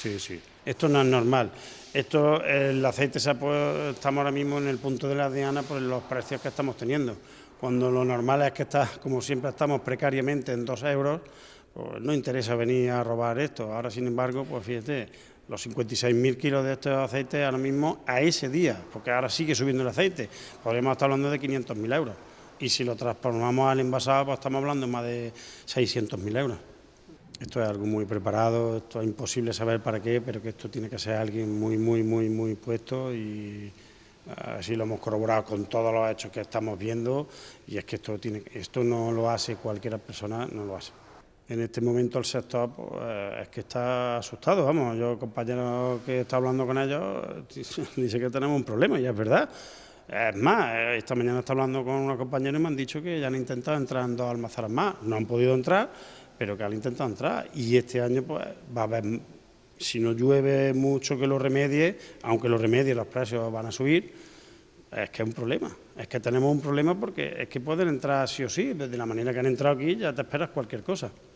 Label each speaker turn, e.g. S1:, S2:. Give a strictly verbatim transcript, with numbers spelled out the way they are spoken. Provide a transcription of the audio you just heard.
S1: Sí, sí. Esto no es normal. Esto, el aceite, se ha, pues, estamos ahora mismo en el punto de la diana por los precios que estamos teniendo. Cuando lo normal es que está, como siempre estamos precariamente en dos euros, pues no interesa venir a robar esto. Ahora, sin embargo, pues fíjate, los cincuenta y seis mil kilos de estos aceites ahora mismo a ese día, porque ahora sigue subiendo el aceite, podríamos estar hablando de quinientos mil euros. Y si lo transformamos al envasado, pues estamos hablando de más de seiscientos mil euros. Esto es algo muy preparado, esto es imposible saber para qué, pero que esto tiene que ser alguien muy, muy, muy, muy puesto, y así lo hemos corroborado con todos los hechos que estamos viendo, y es que esto, tiene, esto no lo hace cualquier persona, no lo hace. En este momento el sector, pues, es que está asustado, vamos, yo, compañero que está hablando con ellos, dice que tenemos un problema, y es verdad. Es más, esta mañana está hablando con unos compañeros y me han dicho que ya han intentado entrar en dos almazaras más, no han podido entrar, pero que han intentado entrar, y este año pues va a haber, si no llueve mucho que lo remedie, aunque lo remedie los precios van a subir, es que es un problema, es que tenemos un problema porque es que pueden entrar sí o sí, de la manera que han entrado aquí ya te esperas cualquier cosa.